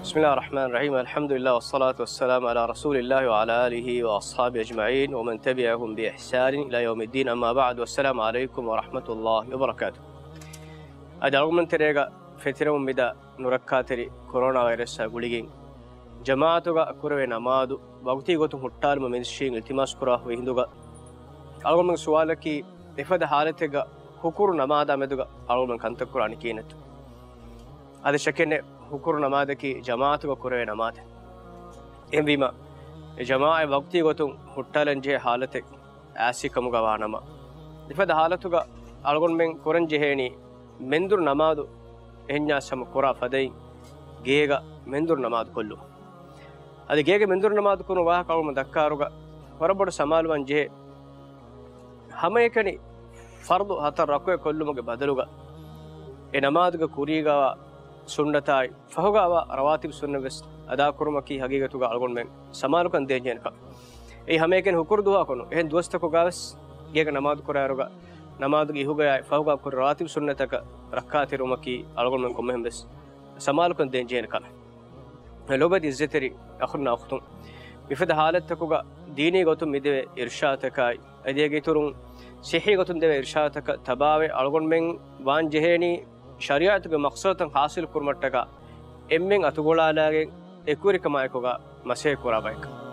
بسم الله الرحمن الرحيم. الحمد لله والصلاة والسلام على رسول الله وعلى آله وأصحابه أجمعين ومن تبعهم بإحسان إلى يوم الدين. أما بعد، والسلام عليكم ورحمة الله وبركاته. أدعو من تريغا فترهم بدا نركاتري كورونا فيروس غوليجين جماعتوغا كوروي نمادو وقتي غوتو هوتال ممنشين التماس كورا وهندوغا ألغو من سؤالكي إفاد حالتيغا حكور نمادا مدوغا ألغو من كنتك قرآن كينت هذا شكله حكور نمادكي جماعتوغا كوروي نماد إمبيما جماعة وقتي غوتو هوتالنجي حالتك آسي كموغا وانما إفاد حالتوغا ألغو من كورن جهيني ಮೆಂದುರ್ ನಮಾದು ಹೆಣ್ಣಾಸಮ ಕುರಾ ಫದೈ ಗೇಗ ಮೆಂದುರ್ ನಮಾದು ಕೊಲ್ಲು ಅದು ಗೇಗ ಮೆಂದುರ್ ನಮಾದು ಕೊನು ವಾಹ ಕವಮ ದಕ್ಕಾರುಗ ಹೊರಬಡ ಸಮಾಲುವನ್ ಜೆ ಹಮೇಕನಿ ಫರ್ದು ಹತರ ರಕುವೆ ಕೊಲ್ಲುಮಗೆ ಬದಲುಗ ಎ ನಮಾದುಗ ಕುರಿಗವ ಸುನ್ನತಾಯಿ ಫಹುಗವ ರವಾತಿಬ್ ಸುನ್ನವೆಸ್ ಅದಾ ಕುರುಮಕಿ ಹಗೀಗತುಗ ಅಳಗೊಂಡ ಮೆನ್ ಸಮಾಲುಕನ್ ದೇಜೆನಕ ಎ ಹಮೇಕನಿ ಹುಕುರ್ ದುವಾ ಕೊನು ಎಹನ್ ದೋಸ್ತಕು ಗಾವಸ್ ಗೇಗ ನಮಾದು ಕುರಾರುಗ ನಮಾದುಗೆ ಇಹುಗಯ ಫಹುಗ ಕುರ ರಾತಿಬ್ ಸುನ್ನತಕ ರಕ್ಕಾತಿ ರುಮಕಿ ಅಳಗೊಂಡ ಮೆನ್ ಕೊಮ್ಮೆಹಂ ಬೆಸ್ ಸಮಾಲುಕನ್ ದೇಂಜೇನ ಕಲ ಲೋಬದಿ ಇಜ್ಜತರಿ ಅಖುರ್ನ ಅಖ್ತುಂ ಬಿಫದ ಹಾಲತ್ತಕುಗ ದೀನಿ ಗೊತು ಮಿದೆವೆ ಇರ್ಷಾತಕಾಯಿ ಅದಿಯಗೆ ತುರುಂ ಸಿಹಿ ಗೊತು ದೇವೆ ಇರ್ಷಾತಕ ತಬಾವೆ ಅಳಗೊಂಡ ಮೆನ್ ವಾನ್ ಜೆಹೇನಿ ಶರಿಯಾತುಗೆ ಮಕ್ಸದನ್ ಹಾಸಿಲ್ ಕುರ್ಮಟ್ಟಕ ಎಮ್ಮೆನ್ ಅತುಗೋಳಾಲಾಗೆ ಎಕುರಿಕ ಮಾಯಕುಗ ಮಸೆ ಕುರಾಬೈಕ